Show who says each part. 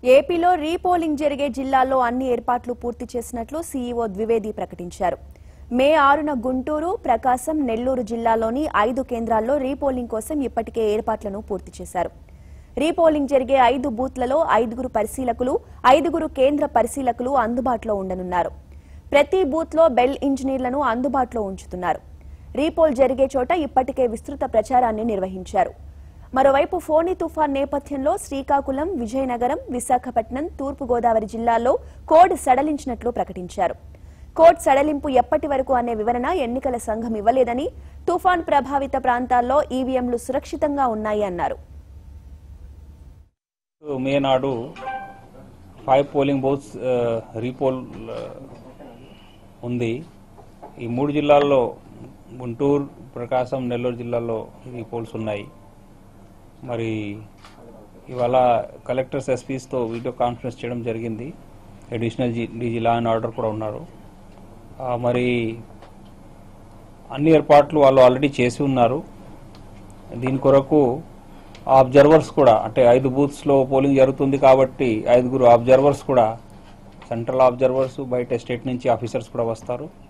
Speaker 1: ఏపీలో రీపోలింగ్ జరిగే జిల్లాల్లో అన్ని ఏర్పాట్లు పూర్తి చేసినట్లు సీఈఓ ద్వివేది ప్రకటించారు. మే 6న గుంటూరు, ప్రకాశం, నెల్లూరు జిల్లాలోని 5 కేంద్రాల్లో రీపోలింగ్ కోసం ఇప్పటికే ఏర్పాట్లను పూర్తి చేశారు. రీపోలింగ్ జరిగే 5 బూత్లలో 5 పరిశీలకులు, 5 కేంద్ర పరిశీలకులు అందుబాటులో ఉండనున్నారు. ప్రతి బూత్లో బెల్ ఇంజనీర్లను అందుబాటులో ఉంచుతున్నారు. రీపోల్ జరిగే చోట ఇప్పటికే విస్తృత ప్రచారాన్ని నిర్వహించారు. మరోవైపు ఫోని తుఫాన్ నేపథ్యంలో శ్రీకాకుళం, విజయనగరం, విశాఖపట్నం, తూర్పుగోదావరి జిల్లాల్లో కోడ్ సడలించినట్లు ప్రకటించారు. కోడ్ సడలింపు ఎప్పటి వరకు అనే వివరణ ఎన్నికల సంఘం ఇవ్వలేదని, తుఫాన్ ప్రభావిత ప్రాంతాల్లో ఈవీఎంలు సురక్షితంగా ఉన్నాయి అన్నారు.
Speaker 2: మే నాడు 5 పోలింగ్ బూత్స్ రీపోల్ ఉంది. ఈ 3 జిల్లాల్లో గుంటూరు, ప్రకాశం, నెల్లూరు జిల్లాల్లో రీపోల్స్ ఉన్నాయి. మరి ఇవాళ కలెక్టర్స్, ఎస్పీస్తో వీడియో కాన్ఫరెన్స్ చేయడం జరిగింది. Additional DG law and order కూడా ఉన్నారు. మరి అన్ని ఏర్పాట్లు వాళ్ళు ఆల్రెడీ చేసి ఉన్నారు. దీని కొరకు అబ్జర్వర్స్ కూడా, అంటే 5 బూత్స్లో పోలింగ్ జరుగుతుంది కాబట్టి 5 అబ్జర్వర్స్ కూడా, సెంట్రల్ అబ్జర్వర్స్, బయట స్టేట్ నుంచి ఆఫీసర్స్ కూడా వస్తారు.